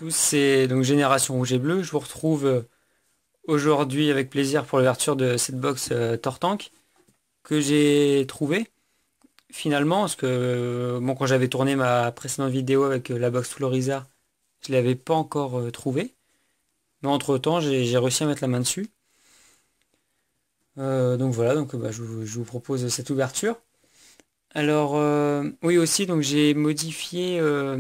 tous, c'est donc Génération Rouge et Bleu. Je vous retrouve aujourd'hui avec plaisir pour l'ouverture de cette box Tortank que j'ai trouvée finalement, parce que bon, quand j'avais tourné ma précédente vidéo avec la box Florizard, je l'avais pas encore trouvée. Mais entre-temps, j'ai réussi à mettre la main dessus. Donc voilà, donc bah, je vous propose cette ouverture. Alors oui aussi, donc j'ai modifié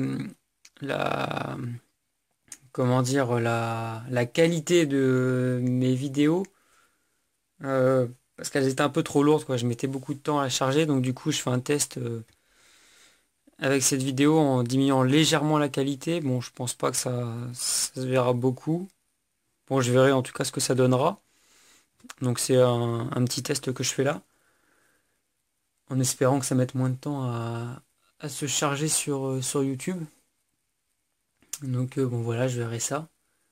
la comment dire la qualité de mes vidéos parce qu'elles étaient un peu trop lourdes quoi. Je mettais beaucoup de temps à la charger, donc du coup je fais un test avec cette vidéo en diminuant légèrement la qualité. Bon, je pense pas que ça se verra beaucoup. Bon, je verrai en tout cas ce que ça donnera. Donc c'est un petit test que je fais là, en espérant que ça mette moins de temps à se charger sur YouTube. Donc bon voilà, je verrai ça.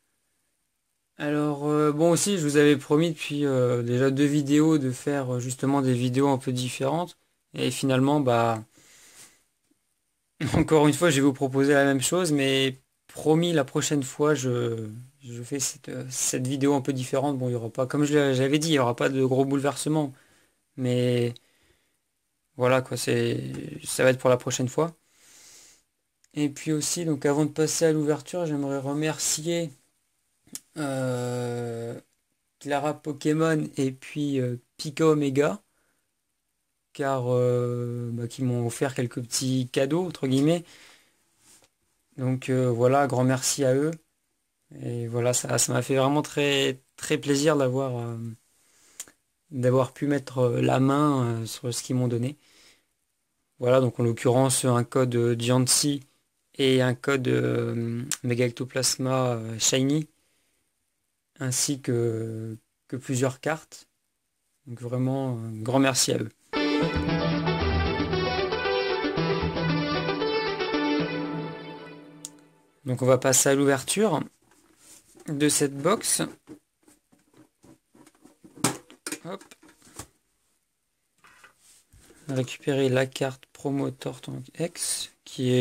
Alors bon aussi, je vous avais promis depuis déjà 2 vidéos de faire justement des vidéos un peu différentes. Et finalement, bah encore une fois, je vais vous proposer la même chose, mais promis la prochaine fois, je fais cette vidéo un peu différente. Bon, il y aura pas, comme j'avais dit, il n'y aura pas de gros bouleversements. Mais voilà quoi, ça va être pour la prochaine fois. Et puis aussi, donc avant de passer à l'ouverture, j'aimerais remercier euh, Clara Pokémon et puis Pika Omega, car bah, qui m'ont offert quelques petits cadeaux, entre guillemets. Donc voilà, grand merci à eux. Et voilà, ça m'a fait vraiment très, très plaisir d'avoir pu mettre la main sur ce qu'ils m'ont donné. Voilà, donc en l'occurrence, un code Diancie et un code Mega Ectoplasma Shiny, ainsi que plusieurs cartes. Donc vraiment, un grand merci à eux. Donc on va passer à l'ouverture de cette box. Hop. Récupérer la carte Promo Tortank X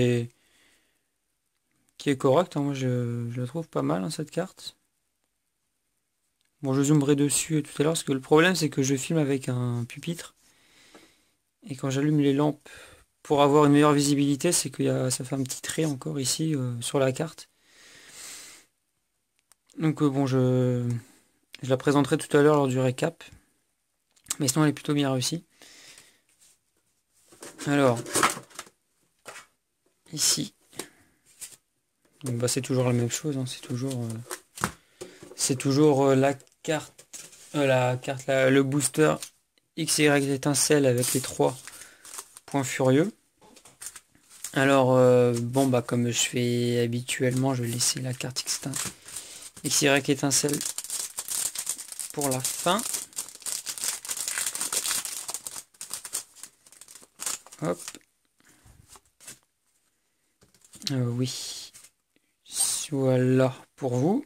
qui est correcte, hein. Moi je la trouve pas mal hein, cette carte. Bon, je zoomerai dessus tout à l'heure parce que le problème c'est que je filme avec un pupitre et quand j'allume les lampes pour avoir une meilleure visibilité, c'est que ça fait un petit trait encore ici sur la carte. Donc bon, je la présenterai tout à l'heure lors du récap. Mais sinon elle est plutôt bien réussie. Alors, ici, donc, bah, c'est toujours la même chose, hein, c'est toujours le booster XY étincelle avec les 3 points furieux. Alors, bon, bah, comme je fais habituellement, je vais laisser la carte XY étincelle pour la fin. Hop. Oui. Voilà pour vous.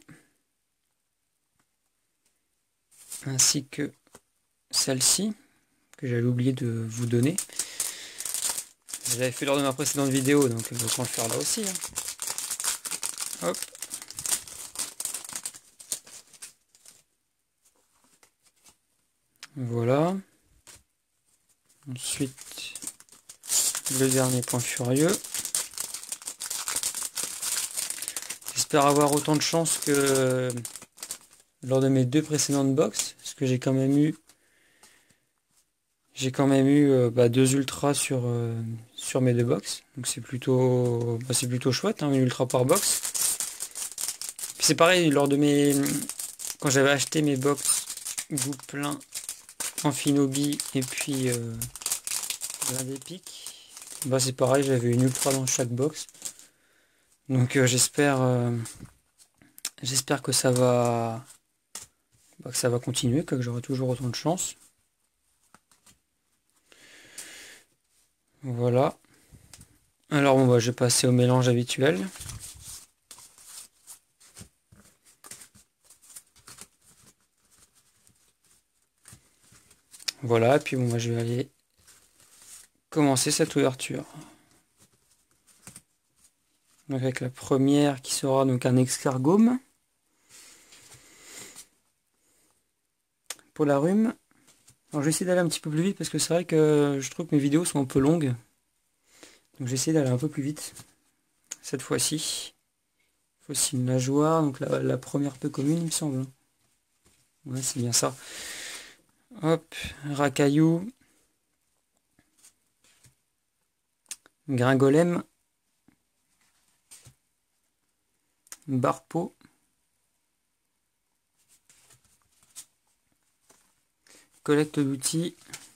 Ainsi que celle-ci, que j'avais oublié de vous donner. J'avais fait lors de ma précédente vidéo, donc autant le faire là aussi, hein. Hop. Voilà. Ensuite, le dernier point furieux. J'espère avoir autant de chance que lors de mes 2 précédentes box, parce que j'ai quand même eu bah, 2 ultras sur mes 2 box. Donc c'est plutôt chouette, hein, une ultra par box. Puis c'est pareil, quand j'avais acheté mes box goût plein Amphinobi et puis plein d'épiques, bah c'est pareil, j'avais une ultra dans chaque box. Donc j'espère que ça va continuer, que j'aurai toujours autant de chance. Voilà. Alors bon bah je vais passer au mélange habituel. Voilà, et puis bon moi je vais aller commencer cette ouverture. avec la première qui sera donc un escargome. Pour la rhume, alors je vais essayer d'aller un petit peu plus vite parce que c'est vrai que je trouve que mes vidéos sont un peu longues. Donc j'essaie d'aller un peu plus vite cette fois-ci. Faut une nageoire, donc la première peu commune il me semble. Ouais, c'est bien ça. Hop, racaillou. Gringolem. Barpeau. Collecte d'outils.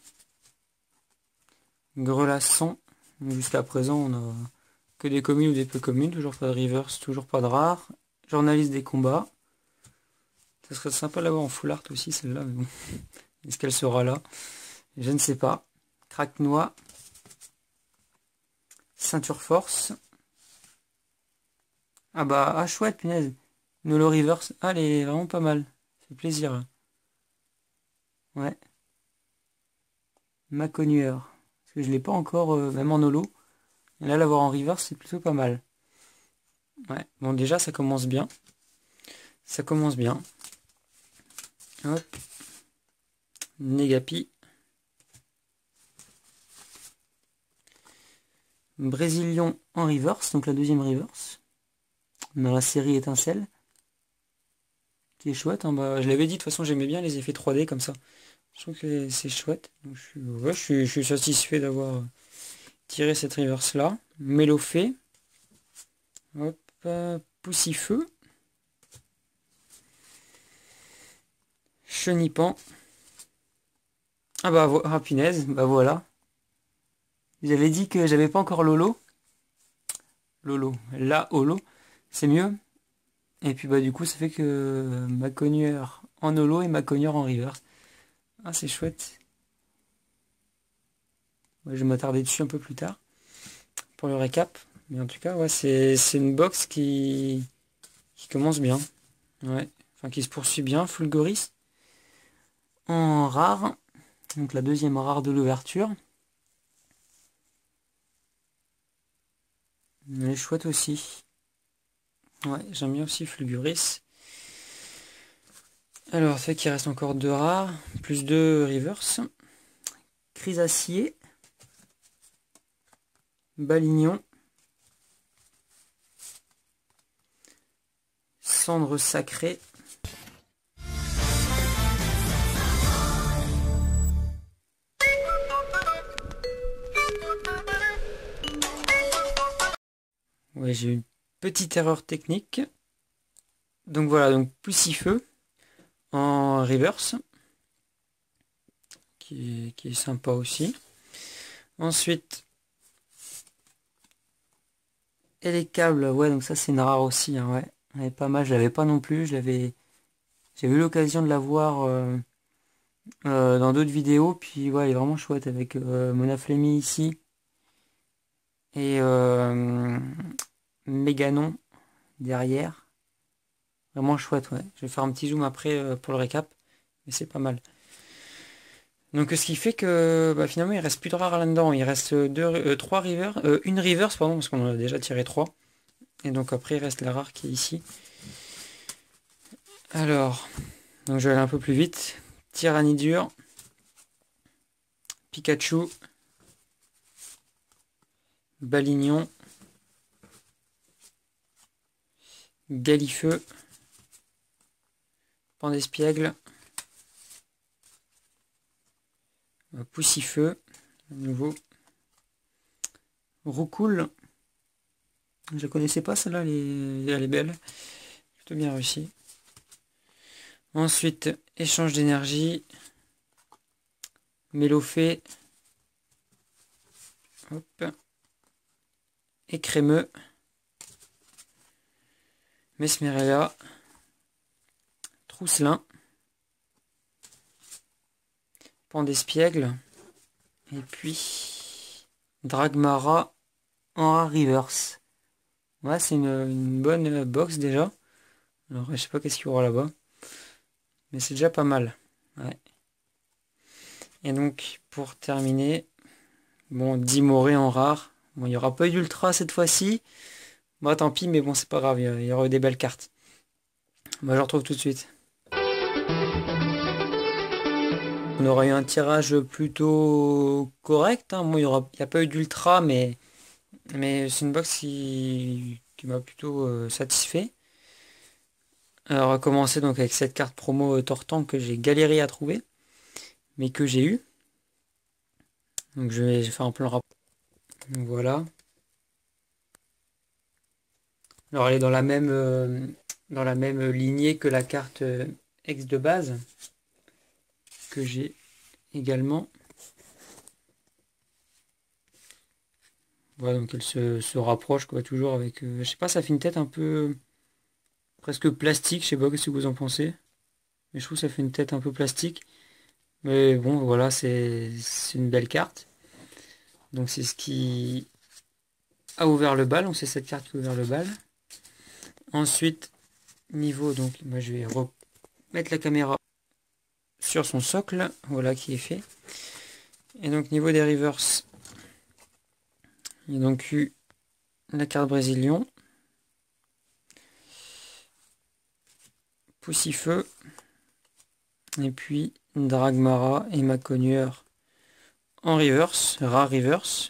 Grelasson. Jusqu'à présent on a que des communes ou des peu communes, toujours pas de reverse, toujours pas de rare. Journaliste des combats. Ça serait sympa d'avoir en full art aussi celle-là, mais bon. Est-ce qu'elle sera là? Je ne sais pas. Craque-noix. Ceinture force. Ah bah, ah chouette, punaise. Nolo reverse. Ah, elle est vraiment pas mal. Ça fait plaisir. Ouais. Maconueur. Parce que je l'ai pas encore, même en holo. Et là, l'avoir en reverse, c'est plutôt pas mal. Ouais. Bon, déjà, ça commence bien. Ça commence bien. Hop. Négapi. Brésilion en reverse, donc la deuxième reverse. Dans la série Étincelle. Qui est chouette. Hein. Bah, je l'avais dit, de toute façon, j'aimais bien les effets 3D comme ça. Je trouve que c'est chouette. Donc, je suis satisfait d'avoir tiré cette reverse là. Mélofée. Hop. Poussifeu. Chenipan. Ah bah, ah, punaise, bah voilà. J'avais dit que j'avais pas encore Lolo. Lolo. La Holo. C'est mieux. Et puis bah du coup ça fait que ma cogneur en holo et ma cogneur en reverse. Ah c'est chouette. Ouais, je vais m'attarder dessus un peu plus tard. Pour le récap. Mais en tout cas ouais c'est une box qui commence bien. Ouais. Enfin qui se poursuit bien. Fulgoris. En rare. Donc la deuxième rare de l'ouverture. Elle est chouette aussi. Ouais, j'aime bien aussi Fulguris. Alors, c'est qu'il reste encore 2 rares, plus 2 reverse. Chrysacier. Balignon. Cendre sacrée. Ouais, j'ai eu une petite erreur technique. Donc voilà, donc Poussifeu en reverse. Qui est sympa aussi. Ensuite, et les câbles, ouais, donc ça c'est une rare aussi, hein, ouais. Elle est pas mal, je l'avais pas non plus, j'avais eu l'occasion de la voir dans d'autres vidéos, puis ouais, elle est vraiment chouette avec Mona Flemmy ici. Et Méganon derrière. Vraiment chouette, ouais. Je vais faire un petit zoom après pour le récap, mais c'est pas mal. Donc ce qui fait que bah, finalement il reste plus de rares là-dedans. Il reste 3 rivers, une reverse pardon, parce qu'on en a déjà tiré 3. Et donc après il reste la rare qui est ici. Alors, donc je vais aller un peu plus vite. Tyranidur, Pikachu, Balignon, Galifeu, Pandespiègle, Poussifeu, à nouveau, Roucoule. Je la connaissais pas celle-là, elle est belle. Plutôt bien réussi. Ensuite, échange d'énergie. Mélofée. Hop. Écrémeux. Mesmerella. Trousselin. Pandespiègle. Et puis Dragmara en reverse. Ouais, c'est une bonne box déjà. Alors je sais pas qu'est-ce qu'il y aura là-bas. Mais c'est déjà pas mal. Ouais. Et donc pour terminer, bon, Dimoré en rare. Bon, il n'y aura pas eu d'ultra cette fois-ci. Moi tant pis, mais bon c'est pas grave, il y aura eu des belles cartes. Moi je retrouve tout de suite. On aura eu un tirage plutôt correct, hein. Bon, il n'y a pas eu d'ultra, mais c'est une box qui m'a plutôt satisfait. Alors on va commencer donc avec cette carte promo Tortank que j'ai galéré à trouver, mais que j'ai eu. Donc je vais faire un peu le rapport. Donc voilà. Alors elle est dans la même lignée que la carte X de base que j'ai également. Voilà, donc elle se rapproche quoi, toujours avec. Je sais pas, ça fait une tête un peu presque plastique, je sais pas ce que vous en pensez. Mais je trouve que ça fait une tête un peu plastique. Mais bon voilà, c'est une belle carte. Donc c'est ce qui a ouvert le bal, donc c'est cette carte qui a ouvert le bal. Ensuite, niveau, donc moi je vais remettre la caméra sur son socle, voilà qui est fait. Et donc niveau des reverse, il y a donc eu la carte Brésilien, Poussifeu, et puis Dragmara et Maconieur en reverse, rare reverse.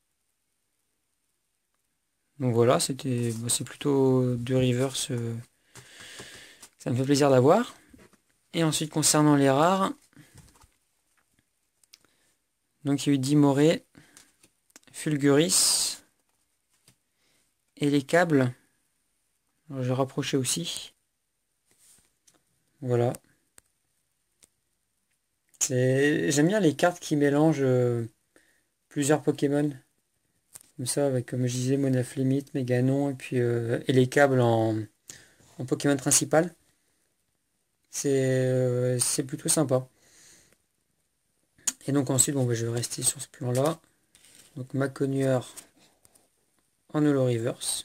Donc voilà, c'est plutôt deux reverse, ça me fait plaisir d'avoir. Et ensuite concernant les rares, donc il y a eu Dimoré, Fulguris et les câbles. Alors, je vais rapprocher aussi. Voilà. J'aime bien les cartes qui mélangent plusieurs Pokémon. Comme ça, avec, comme je disais, Monaflimit, Méganon, et les câbles en Pokémon principal. C'est plutôt sympa. Et donc ensuite, bon, bah, je vais rester sur ce plan-là. Donc Maconieur en Holo Reverse.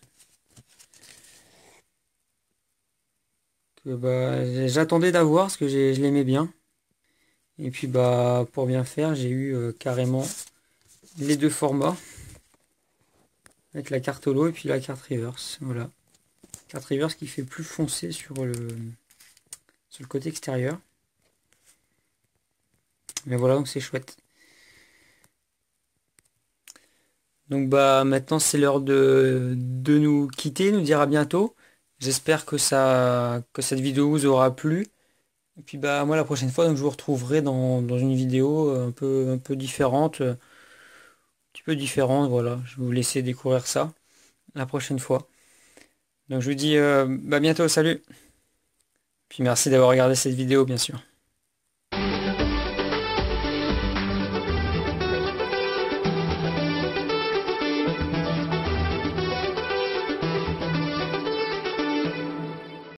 Que bah, j'attendais d'avoir parce que je l'aimais bien. Et puis bah pour bien faire, j'ai eu carrément les deux formats. Avec la carte holo et puis la carte reverse. Voilà. Carte reverse qui fait plus foncé sur le côté extérieur. Mais voilà, donc c'est chouette. Donc bah maintenant c'est l'heure de nous quitter, nous dire à bientôt. J'espère que cette vidéo vous aura plu. Et puis bah moi la prochaine fois donc, je vous retrouverai dans une vidéo un peu différente. Un petit peu différente, voilà. Je vais vous laisser découvrir ça la prochaine fois. Donc je vous dis bah bientôt, salut. Puis merci d'avoir regardé cette vidéo bien sûr.